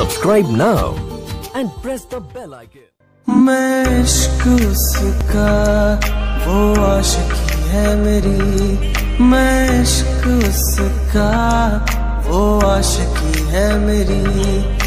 Subscribe now and press the bell icon. मैं इश्क उसका वो आशिकी है मेरी, मैं इश्क उसका वो आशिकी है मेरी।